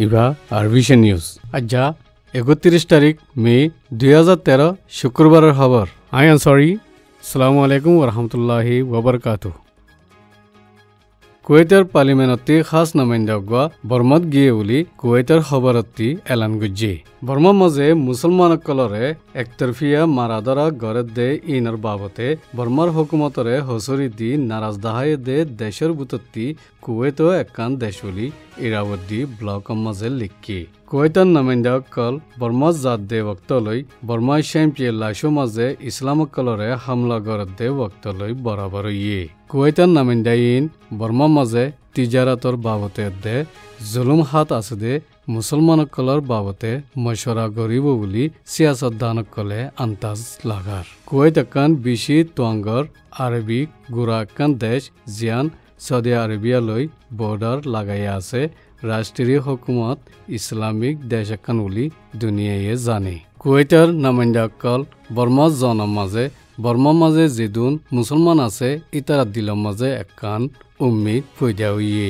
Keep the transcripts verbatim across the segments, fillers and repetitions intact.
ইবা আরভিশন news আজ্জা একত্রিশ তারিখ মে দুই হাজার তেরো শুক্রবারের খবর আই এম সরি আসসালামু আলাইকুম ওরহমতুল্লাহি ওবরকাতুহ কুয়েতের পার্লিমেন্টে খাস নামাইন্দা বর্মাত গিয়ে বলি কুয়েতের খবরটি এলান গুজি বর্মার মাঝে মুসলমান কলরে একতরফিয়া মারাদরা গড়ে দে ইনর বাবতে বর্মার হুকুমতরে হসরি দি নারাজ দাহাই দে দেশের বুতত্তি কুয়েতও একান দেশ বলি ইরাবদ্দি ব্লকের মাঝে লিখি কুয়েতের নামাইন্দা কল বর্মার জাত দে বক্তলৈ বর্মায় শ্যাম্পিয়ে লাশো মাঝে ইসলামক কলরে হামলা গড়ে দে বক্তলৈ বরাবর ইয়ে কুয়েতের নামাইন্দাইন বর্মার মাঝে তিজারাতর বাবতে দে জুলুম হাত আছে দে মুসলমানকলর বাবতে মশরা গরিব বলি সিয়াসতদানকলে আন্তাজ লাগার কুয়েত একান বিশি তোয়াঙ্গর আরবিক গুড়া একান দেশ জিয়ান সৌদি আরবিয়ালৈ বর্ডার লাগাইয়া আছে রাষ্ট্রীয় হুকুমত ইসলামিক দেশ একান বলি দুনিয়ায় জানে কুয়েতের নামাইন্দাকল বর্মা জনম মাঝে বর্মার মাঝে যেদুন মুসলমান আছে ইতারা দিলর মাঝে একান উম্মিদ পয়দা হইয়ে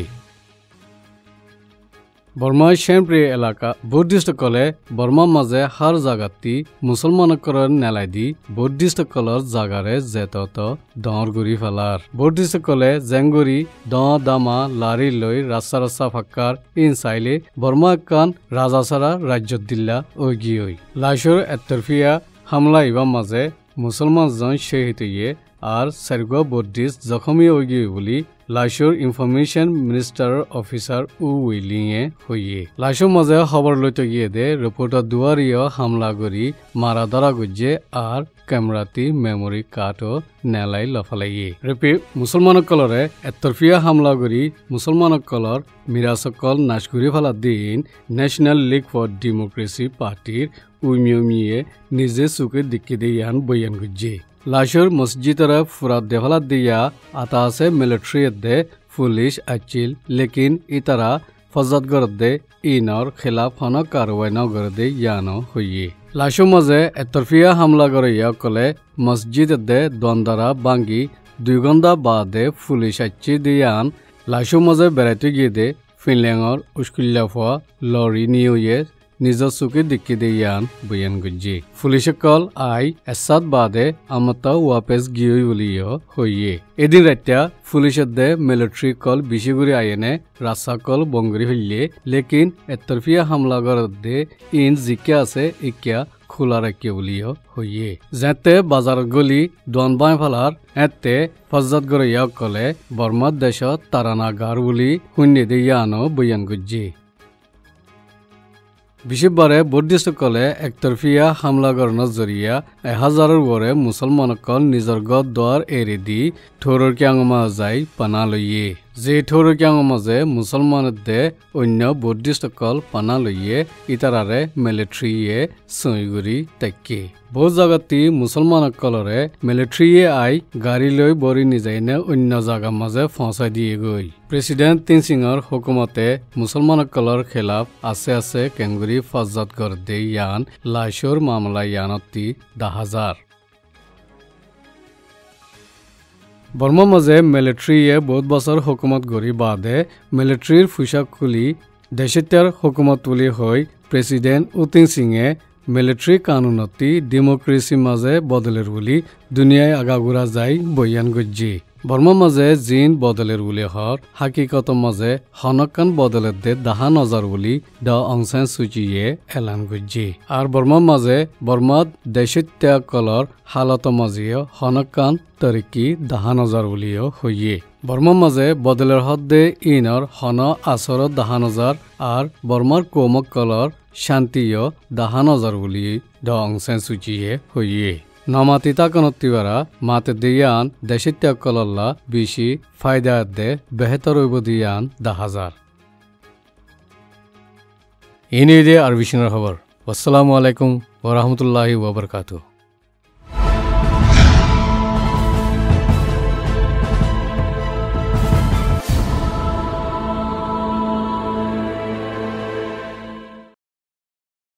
বর্মার শ্যামপ্রি এলাকা বুদ্ধিস্টকলে বর্মার মাঝে হার জাগাতি মুসলমানকর নেলাই দি বুদ্ধিস্টকলর জাগারে যেতত ডর গুড়ি ফেলার বুদ্ধিস্টকলে জেংগুড়ি ড দামা লারি লই রাস্তা রাস্তা ফাক্কার ইন চাইলে বর্মা একান রাজাছাড়া রাজ্য দিল্লা ওগি হই লাইশর এতরফিয়া হামলা ইবার মাঝে মুসলমান জন শহীদ হইয়ে আর সার্গ বুদ্ধিস্ট জখমি ওগি বলি লাইশোর ইনফরমেশন মিনিস্টার অফিসার উ উইলিংয়ে হইয়ে লাইশোর মাঝে খবর লইতে গিয়ে দে রিপোর্টার দুয়ারিও হামলা করি মারা ধরা গুজে আর ক্যামেরাতি মেমোরি কার্ডও নেলাই লফালাইয়ে রিপিট মুসলমানকলরে এতরফিয়া হামলা করি মুসলমানকলর মিরাসকল নাশ করি ফেলা দিন ন্যাশনাল লীগ ফর ডেমোক্রেসি পার্টির উইমিয়মিয়ে নিজে চুকে দিকে দিয়ান বয়ান গুজে লাশোর মসজিদরা ফুরাত দেফালা দিয়া আতা আছে মিলিটারি দে পুলিশ আচিল লেকিন ইতারা ফজাত গড় দে ইনর খেলাফ হন কারওয়াই ন গড় দে ইয়ানো হইয়ে লাশো মাঝে এতরফিয়া হামলা গড়িয়া কলে মসজিদ দে দ্বন্দ্বারা বাঙ্গি দুই ঘন্টা বাদে পুলিশ আচি দিয়ান লাশো মাঝে বেড়াইতে গিয়ে দে ফিনলেঙর উস্কুল্লা ফোয়া লরি নিয়ে নিজর চুকি দিকি দিয়ান বয়ান গুজি পুলিশকল আই এসাদ বাদে আমতা ওয়াপেস গিয়ে বলিও হইয়ে এদিন রাত্যা পুলিশের দে মিলিটারি কল বিশিগুড়ি আইনে রাস্তা কল বঙ্গরি হইলে লেকিন এতরফিয়া হামলা গড় দে ইন জিকে আছে ইকিয়া খোলা রাখিয়ে বলিও হইয়ে যেতে বাজার গলি দন বাই ফালার এতে ফজাত গড়িয়া কলে বর্মার দেশত তারানা গার বলি শূন্য দিয়ানো বয়ান গুজি বিশেষবারে বুদ্ধিস্টকলে একতরফিয়া হামলা গড়ানোর জরিয়া এহাজারের ওরে মুসলমানকল নিজর গদ দোয়ার এড়ে দি ঠোরর ক্যাঙমা যাই পানা লইয়ে যে ঠোরর ক্যাঙমাজে মুসলমানের দে অন্য বুদ্ধিস্টকল পানা লইয়ে ইতারারে মিলিটারিয়ে সইগুড়ি তাকে বহু জাগাতি মুসলমানকলরে মিলিটারিয়ে আই গাড়ি লৈ বরি নিজাইনে অন্য জাগার মাঝে ফসাই দিয়ে গই প্রেসিডেন্ট তিন সিংর হুকুমতে মুসলমানকলর খেলাফ আছে আছে কেঙ্গুরি ফজাত গড় দে ইয়ান লাশোর মামলা ইয়ানতি দা হাজার বর্মার মাঝে মিলিটারিয়ে বহুত বছর হুকুমত গড়ি বাদে মিলিটারির পোশাক খুলি দেশত্যার হুকুমত তুলি হই প্রেসিডেন্ট উতিং সিংয়ে মিলিটারি কানুনতি ডেমোক্রেসি মাঝে বদলের বলি দুনিয়ায় আগাগুড়া যাই বয়ান গজ্জি বর্মার মাঝে জিন বদলের বলি হর হাকিকত মাঝে হনকান বদলের দে দাহা নজর বলি দ অংসান সুচিয়ে এলান গজ্জি আর বর্মার মাঝে বর্মাত দেশত্যাগ কলর হালত মাঝিও হনকান তরিকি দাহা নজর বলিও হইয়ে বর্মার মাঝে বদলের হদ দে ইনর হন আসর দাহা নজর আর বর্মার কোমক কলর শান্তিও দাহা নজর বলি দ অংসান সুচিয়ে হইয়ে নমাতি তাকনতিবারা মাতে দিয়ান দেশত্যাগ কলল্লা বেশি ফায়দা দে বেহতর হইব দিয়ান দা হাজার ইনি দে আর বিষ্ণুর খবর আসসালামু আলাইকুম ওয়া রাহমাতুল্লাহি ওয়া বারাকাতুহু।